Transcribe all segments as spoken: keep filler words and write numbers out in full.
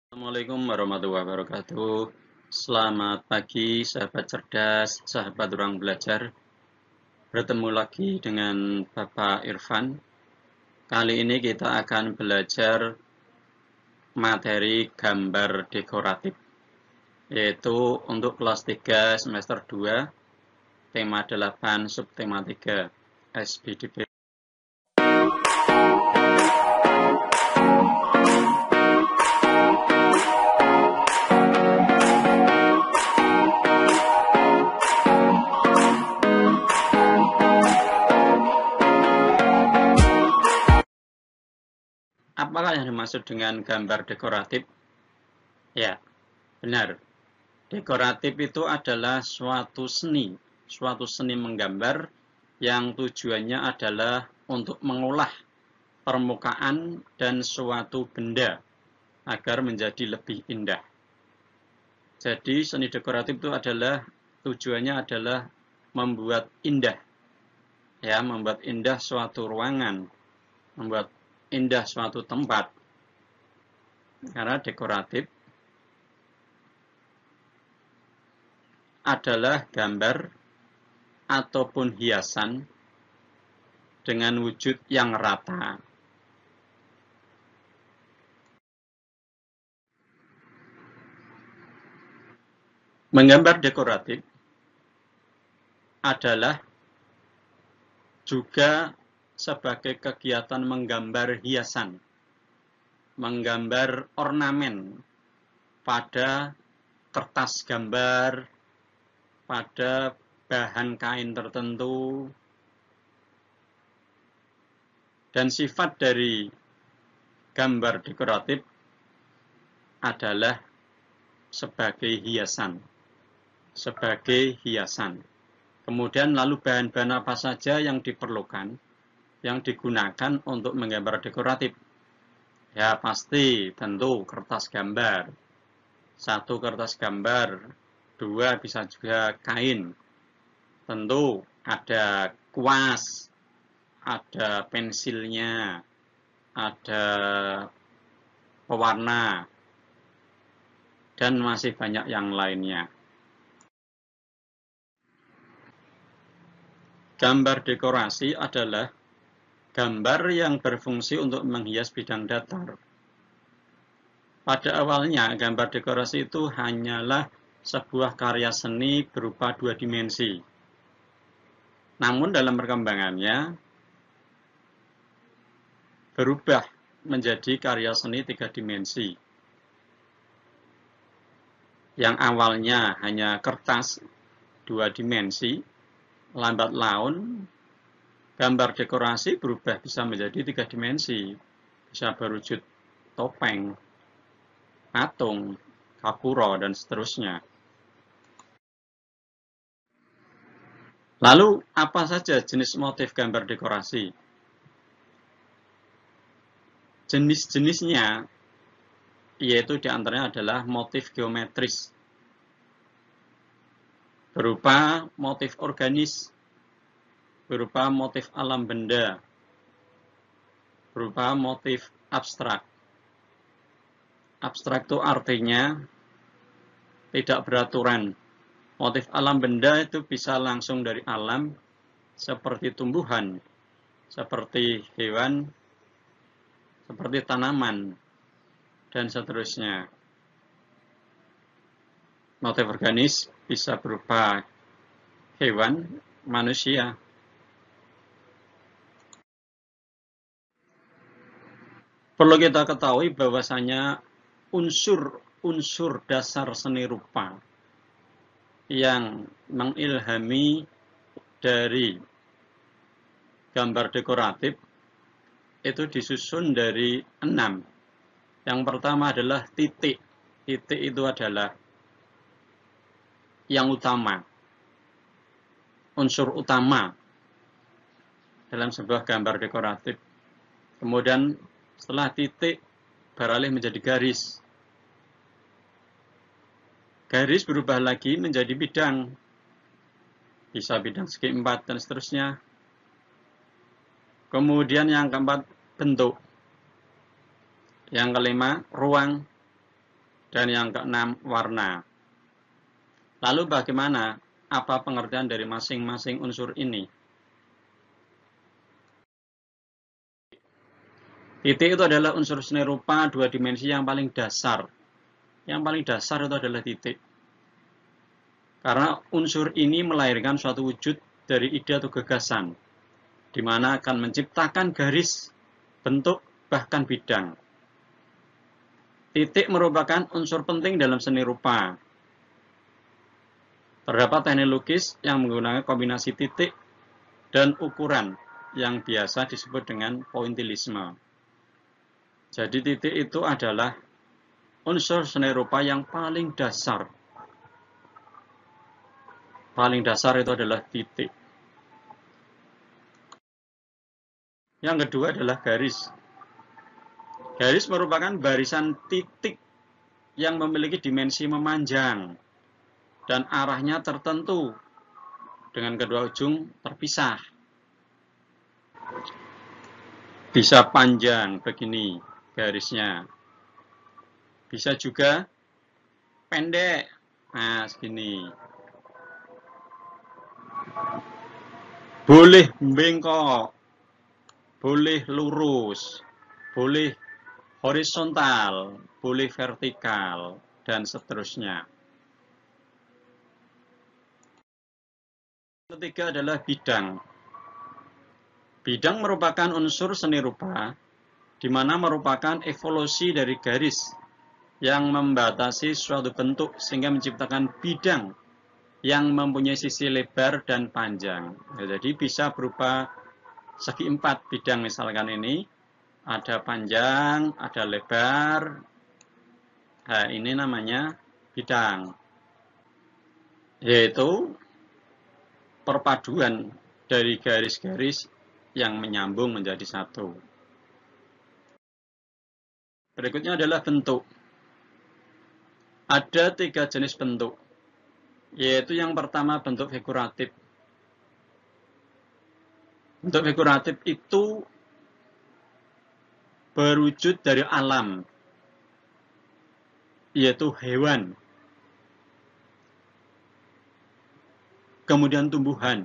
Assalamualaikum warahmatullahi wabarakatuh. Selamat pagi, sahabat cerdas, sahabat ruang belajar. Bertemu lagi dengan Bapak Irfan. Kali ini kita akan belajar materi gambar dekoratif, yaitu untuk kelas tiga semester dua, tema delapan, subtema tiga, S B D P. Apakah yang dimaksud dengan gambar dekoratif? Ya, benar. Dekoratif itu adalah suatu seni, suatu seni menggambar yang tujuannya adalah untuk mengolah permukaan dan suatu benda agar menjadi lebih indah. Jadi seni dekoratif itu adalah tujuannya adalah membuat indah, ya, membuat indah suatu ruangan, membuat indah suatu tempat. Karena dekoratif adalah gambar ataupun hiasan dengan wujud yang rata. Menggambar dekoratif adalah juga sebagai kegiatan menggambar hiasan, menggambar ornamen pada kertas gambar, pada bahan kain tertentu, dan sifat dari gambar dekoratif adalah sebagai hiasan, sebagai hiasan. Kemudian lalu bahan-bahan apa saja yang diperlukan, yang digunakan untuk menggambar dekoratif? Ya pasti tentu kertas gambar. Satu kertas gambar, dua bisa juga kain. Tentu ada kuas, ada pensilnya, ada pewarna, dan masih banyak yang lainnya. Gambar dekorasi adalah gambar yang berfungsi untuk menghias bidang datar. Pada awalnya, gambar dekorasi itu hanyalah sebuah karya seni berupa dua dimensi. Namun dalam perkembangannya, berubah menjadi karya seni tiga dimensi. Yang awalnya hanya kertas dua dimensi, lambat laun gambar dekorasi berubah bisa menjadi tiga dimensi, bisa berwujud topeng, patung, kapuro, dan seterusnya. Lalu apa saja jenis motif gambar dekorasi? Jenis-jenisnya yaitu diantaranya adalah motif geometris, berupa motif organis, berupa motif alam benda, berupa motif abstrak. Abstrak itu artinya tidak beraturan. Motif alam benda itu bisa langsung dari alam, seperti tumbuhan, seperti hewan, seperti tanaman, dan seterusnya. Motif organis bisa berupa hewan, manusia. Perlu kita ketahui bahwasanya unsur-unsur dasar seni rupa yang mengilhami dari gambar dekoratif itu disusun dari enam. Yang pertama adalah titik. Titik itu adalah yang utama, unsur utama dalam sebuah gambar dekoratif. Kemudian setelah titik beralih menjadi garis. Garis berubah lagi menjadi bidang, bisa bidang segi empat dan seterusnya. Kemudian yang keempat bentuk, yang kelima ruang, Dan yang keenam, warna. Lalu bagaimana? Apa pengertian dari masing-masing unsur ini? Titik itu adalah unsur seni rupa dua dimensi yang paling dasar. Yang paling dasar itu adalah titik. Karena unsur ini melahirkan suatu wujud dari ide atau gagasan, di mana akan menciptakan garis, bentuk, bahkan bidang. Titik merupakan unsur penting dalam seni rupa. Terdapat teknik lukis yang menggunakan kombinasi titik dan ukuran yang biasa disebut dengan pointillisme. Jadi titik itu adalah unsur seni rupa yang paling dasar. Paling dasar itu adalah titik. Yang kedua adalah garis. Garis merupakan barisan titik yang memiliki dimensi memanjang dan arahnya tertentu dengan kedua ujung terpisah. Bisa panjang begini garisnya. Bisa juga pendek. Nah, segini. Boleh bengkok. Boleh lurus. Boleh horizontal. Boleh vertikal. Dan seterusnya. Ketiga adalah bidang. Bidang merupakan unsur seni rupa, di mana merupakan evolusi dari garis yang membatasi suatu bentuk sehingga menciptakan bidang yang mempunyai sisi lebar dan panjang. Ya, jadi bisa berupa segi empat bidang misalkan ini, ada panjang, ada lebar. Nah, ini namanya bidang, yaitu perpaduan dari garis-garis yang menyambung menjadi satu. Berikutnya adalah bentuk. Ada tiga jenis bentuk, yaitu yang pertama bentuk figuratif. Bentuk figuratif itu berwujud dari alam, yaitu hewan, kemudian tumbuhan.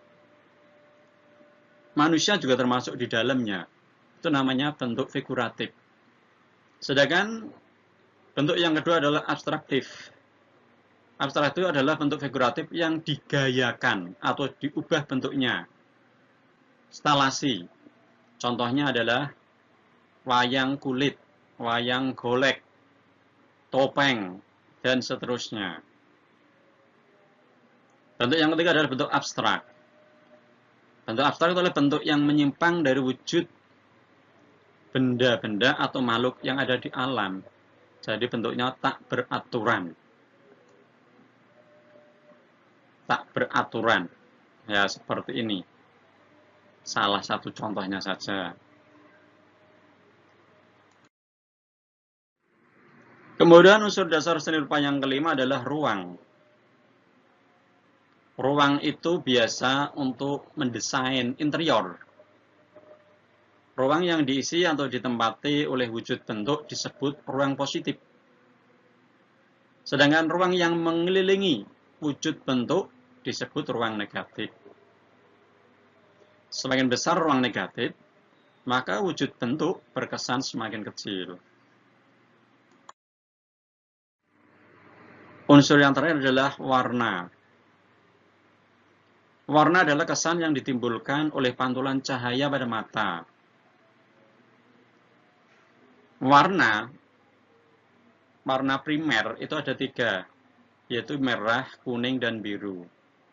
Manusia juga termasuk di dalamnya. Itu namanya bentuk figuratif. Sedangkan bentuk yang kedua adalah abstraktif. Abstrak itu adalah bentuk figuratif yang digayakan atau diubah bentuknya. Instalasi. Contohnya adalah wayang kulit, wayang golek, topeng, dan seterusnya. Bentuk yang ketiga adalah bentuk abstrak. Bentuk abstrak itu adalah bentuk yang menyimpang dari wujud benda-benda atau makhluk yang ada di alam. Jadi bentuknya tak beraturan. Tak beraturan. Ya, seperti ini. Salah satu contohnya saja. Kemudian unsur dasar seni rupa yang kelima adalah ruang. Ruang itu biasa untuk mendesain interior. Ruang yang diisi atau ditempati oleh wujud bentuk disebut ruang positif. Sedangkan ruang yang mengelilingi wujud bentuk disebut ruang negatif. Semakin besar ruang negatif, maka wujud bentuk berkesan semakin kecil. Unsur yang terakhir adalah warna. Warna adalah kesan yang ditimbulkan oleh pantulan cahaya pada mata. Warna, warna primer itu ada tiga, yaitu merah, kuning, dan biru.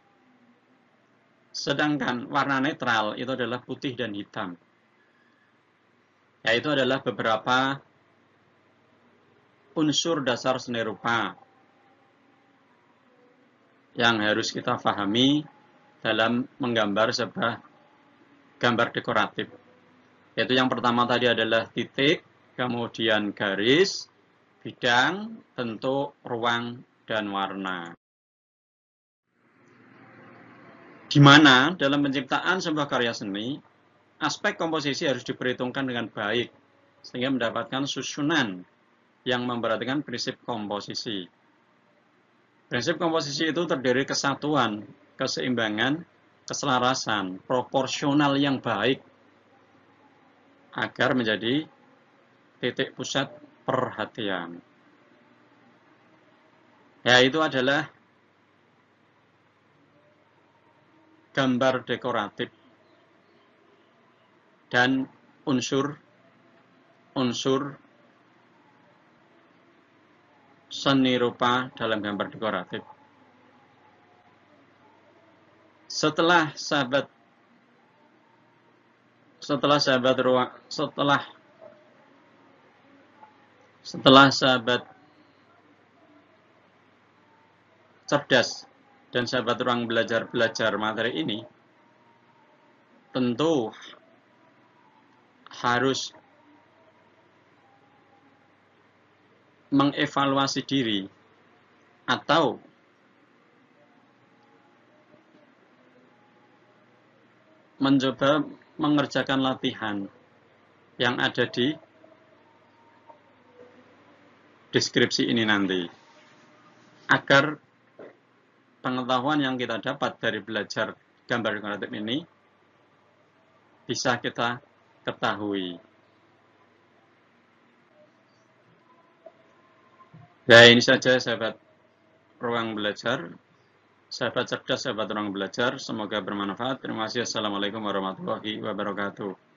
Sedangkan warna netral itu adalah putih dan hitam. Yaitu adalah beberapa unsur dasar seni rupa yang harus kita pahami dalam menggambar sebuah gambar dekoratif. Yaitu yang pertama tadi adalah titik, kemudian garis, bidang, bentuk, ruang, dan warna. Di mana dalam penciptaan sebuah karya seni, aspek komposisi harus diperhitungkan dengan baik, sehingga mendapatkan susunan yang memperhatikan prinsip komposisi. Prinsip komposisi itu terdiri kesatuan, keseimbangan, keselarasan, proporsional yang baik agar menjadi titik pusat perhatian. Ya, itu adalah gambar dekoratif dan unsur unsur seni rupa dalam gambar dekoratif. Setelah sahabat setelah sahabat ruang setelah setelah sahabat cerdas dan sahabat ruang belajar-belajar materi ini, tentu harus mengevaluasi diri atau mencoba mengerjakan latihan yang ada di deskripsi ini nanti, agar pengetahuan yang kita dapat dari belajar gambar dekoratif ini bisa kita ketahui. Ya, ini saja sahabat ruang belajar, sahabat cerdas, sahabat ruang belajar. Semoga bermanfaat. Terima kasih. Assalamualaikum warahmatullahi wabarakatuh.